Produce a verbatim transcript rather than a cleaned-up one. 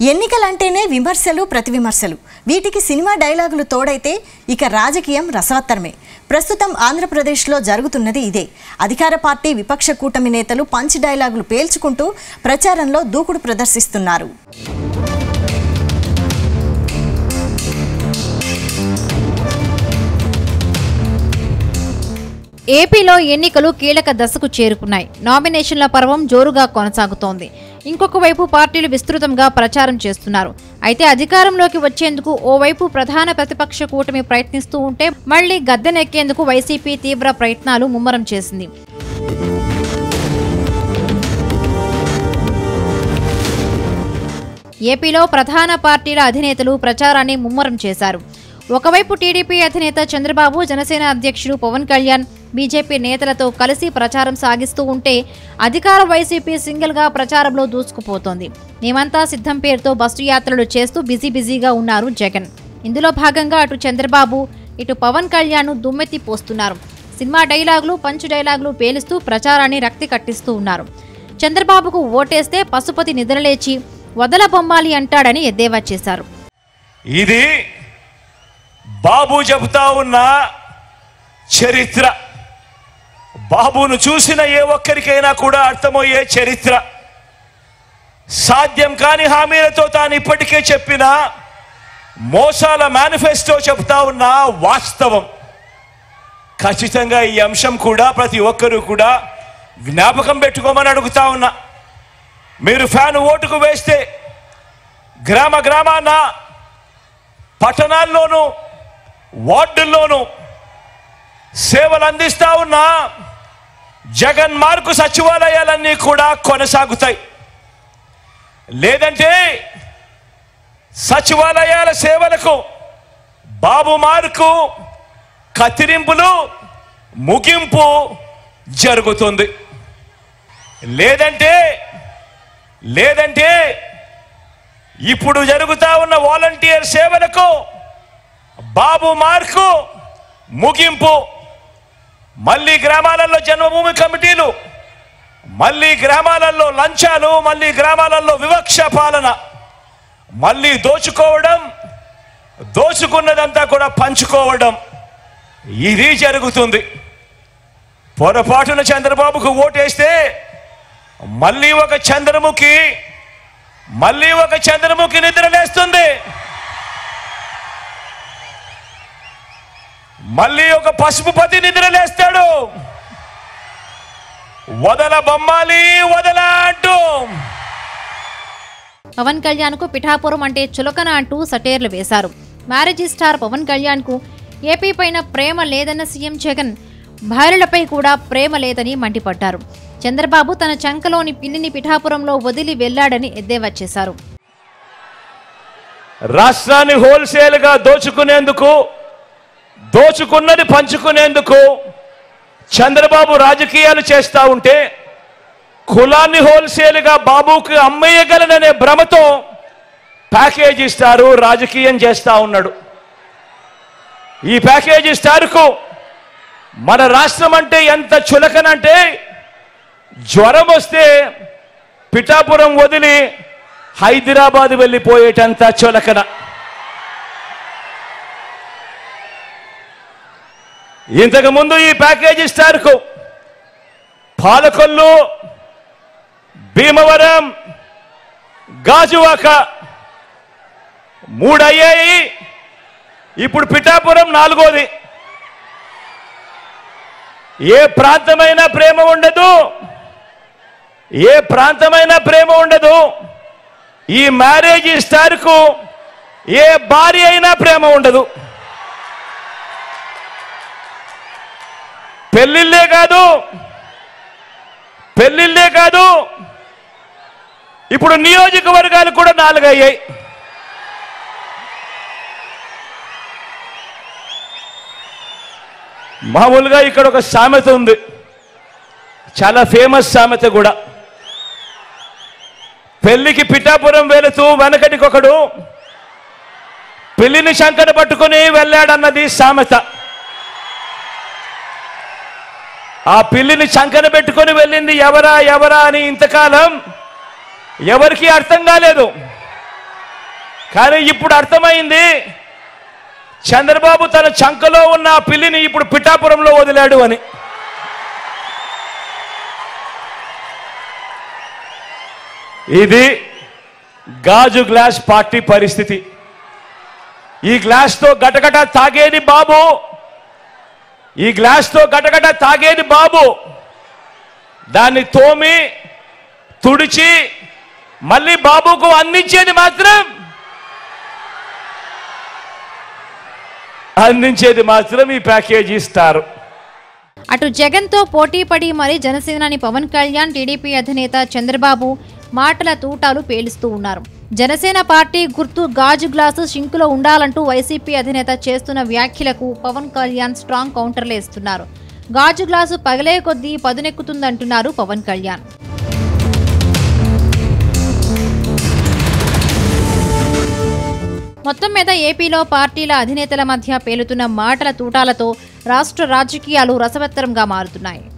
ఎన్నికలంటేనే విమర్శలు ప్రతివిమర్శలు వీటికి సినిమా డైలాగులు తోడైతే ఇక రాజకీయం రసవత్తరమే. ప్రస్తుతం ఆంధ్రప్రదేశ్లో జరుగుతున్నది ఇదే. అధికార పార్టీ విపక్ష కూటమి నేతలు పంచ్ డైలాగులు పేల్చుకుంటూ ప్రచారంలో దూకుడు ప్రదర్శిస్తున్నారు. ఏపీలో ఎన్నికలు కీలక దశకు చేరుకున్నాయి. నామినేషన్ల పర్వం జోరుగా కొనసాగుతోంది. ఇంకొక వైపు పార్టీలు విస్తృతంగా ప్రచారం చేస్తున్నారు. అయితే అధికారంలోకి వచ్చేందుకు ఓవైపు ప్రధాన ప్రతిపక్ష కూటమి ప్రయత్నిస్తూ ఉంటే మళ్లీ గద్దెనెక్కేందుకు వైసీపీ తీవ్ర ప్రయత్నాలు ముమ్మరం చేసింది. ఏపీలో ప్రధాన పార్టీల అధినేతలు ప్రచారాన్ని ముమ్మరం చేశారు. ఒకవైపు టీడీపీ అధినేత చంద్రబాబు, జనసేన అధ్యక్షుడు పవన్ కళ్యాణ్ బీజేపీ నేతలతో కలిసి ప్రచారం సాగిస్తూ ఉంటే అధికార వైసీపీ సింగిల్ గా ప్రచారంలో దూసుకుపోతోంది. మేమంతా సిద్ధం పేరుతో బస్సు యాత్రలు చేస్తూ బిజీ బిజీగా ఉన్నారు జగన్. ఇందులో భాగంగా అటు చంద్రబాబు ఇటు పవన్ కళ్యాణ్ దుమ్మెత్తి పోస్తున్నారు. సినిమా డైలాగులు పంచ్ డైలాగులు పేలుస్తూ ప్రచారాన్ని రక్తి కట్టిస్తూ ఉన్నారు. చంద్రబాబుకు ఓటేస్తే పశుపతి నిద్రలేచి వదల బొమ్మాలి అంటాడని ఎద్దేవా చేశారు. ఇది బాబు చెబుతా ఉన్న చరిత్ర. బాబును చూసిన ఏ ఒక్కరికైనా కూడా అర్థమయ్యే చరిత్ర. సాధ్యం కాని హామీలతో తాను ఇప్పటికే చెప్పిన మోసాల మేనిఫెస్టో చెబుతా ఉన్న వాస్తవం. ఖచ్చితంగా ఈ అంశం కూడా ప్రతి ఒక్కరూ కూడా జ్ఞాపకం పెట్టుకోమని అడుగుతా ఉన్నా. మీరు ఫ్యాన్ ఓటుకు వేస్తే గ్రామ గ్రామాన పట్టణాల్లోనూ వార్డుల్లోనూ సేవలు అందిస్తా ఉన్న జగన్ మార్కు సచివాలయాలన్నీ కూడా కొనసాగుతాయి. లేదంటే సచివాలయాల సేవలకు బాబు మార్కు కత్తిరింపులు ముగింపు జరుగుతుంది. లేదంటే లేదంటే ఇప్పుడు జరుగుతా ఉన్న వాలంటీర్ సేవలకు బాబు మార్కు ముగింపు. మళ్ళీ గ్రామాలలో జన్మభూమి కమిటీలు, మళ్ళీ గ్రామాలలో లంచాలు, మళ్ళీ గ్రామాలలో వివక్ష పాలన, మళ్ళీ దోచుకోవడం, దోచుకున్నదంతా కూడా పంచుకోవడం, ఇది జరుగుతుంది. పొరపాటున చంద్రబాబుకు ఓటేస్తే మళ్ళీ ఒక చంద్రముఖి మళ్ళీ ఒక చంద్రముఖి నిద్రలేస్తుంది. మళ్ళీ ఒక పసుపుపతి నిద్రలేస్తాడు. వదల బొమ్మాలి వదల అంటూ. పవన్ కళ్యాణ్ కు పిఠాపురం అంటే చులకన అంటూ సటేర్లు వేశారు. మ్యారేజీ స్టార్ పవన్ కళ్యాణ్ కు ఏపీ పైన ప్రేమ లేదన్న సీఎం జగన్ భార్యలపై కూడా ప్రేమ లేదని మండిపడ్డారు. చంద్రబాబు తన చంకలోని పిల్లిని పిఠాపురంలో వదిలి వెళ్లాడని ఎద్దేవా చేశారు. రాష్ట్రాన్ని హోల్సేల్ గా దోచుకునేందుకు, దోచుకున్నది పంచుకునేందుకు చంద్రబాబు రాజకీయాలు చేస్తా ఉంటే కులాన్ని హోల్సేల్ గా బాబుకి అమ్మేయగలననే భ్రమతో ప్యాకేజీ స్టారు రాజకీయం చేస్తా ఉన్నాడు. ఈ ప్యాకేజీ స్టార్కు మన రాష్ట్రం అంటే ఎంత చులకనంటే జ్వరం వస్తే పిఠాపురం వదిలి హైదరాబాద్ వెళ్ళిపోయేటంత చులకన. ఇంతకుముందు ఈ ప్యాకేజీ స్టార్కు పాలకొల్లు, భీమవరం, గాజువాక మూడు అయ్యాయి. ఇప్పుడు పిఠాపురం నాలుగోది. ఏ ప్రాంతమైనా ప్రేమ ఉండదు, ఏ ప్రాంతమైనా ప్రేమ ఉండదు. ఈ మ్యారేజీ స్టార్కు ఏ భార్య అయినా ప్రేమ ఉండదు. పెళ్లిళ్ళే కాదు పెళ్లిళ్ళే కాదు ఇప్పుడు నియోజకవర్గాలు కూడా నాలుగయ్యాయి. మామూలుగా ఇక్కడ ఒక సామెత ఉంది, చాలా ఫేమస్ సామెత కూడా. పెళ్లికి పిఠాపురం వెళుతూ వెనకటికొకడు పెళ్లిని శంకర పట్టుకుని వెళ్ళాడన్నది సామెత. ఆ పిల్లిని చంకన పెట్టుకొని వెళ్ళింది ఎవరా ఎవరా అని ఇంతకాలం ఎవరికి అర్థం కాలేదు. కానీ ఇప్పుడు అర్థమైంది, చంద్రబాబు తన చంకలో ఉన్న ఆ పిల్లిని ఇప్పుడు పిఠాపురంలో వదిలాడు అని. ఇది గాజు గ్లాస్ పార్టీ పరిస్థితి. ఈ గ్లాస్తో గటగట తాగేది బాబు, ఈ గ్లాస్తో గటగట తాగేది బాబు. దాన్ని తోమి తుడిచి మళ్ళీ బాబుకు అందించేది మాత్రం అందించేది మాత్రం ఈ ప్యాకేజీ ఇస్తారు. అటు జగన్తో పోటీ పడి మరి జనసేనాని పవన్ కళ్యాణ్, టీడీపీ అధినేత చంద్రబాబు మాటల తూటాలు పేలుస్తూ ఉన్నారు. జనసేన పార్టీ గుర్తు గాజు గ్లాసు షింకులో ఉండాలంటూ వైసీపీ అధినేత చేస్తున్న వ్యాఖ్యలకు పవన్ కళ్యాణ్ స్ట్రాంగ్ కౌంటర్లు ఇస్తున్నారు. గాజు గ్లాసు పగలే కొద్దీ పదునెక్కుతుందంటున్నారు పవన్ కళ్యాణ్. మొత్తం మీద ఏపీలో పార్టీల అధినేతల మధ్య పేలుతున్న మాటల తూటాలతో రాష్ట్ర రాజకీయాలు రసవత్తరంగా మారుతున్నాయి.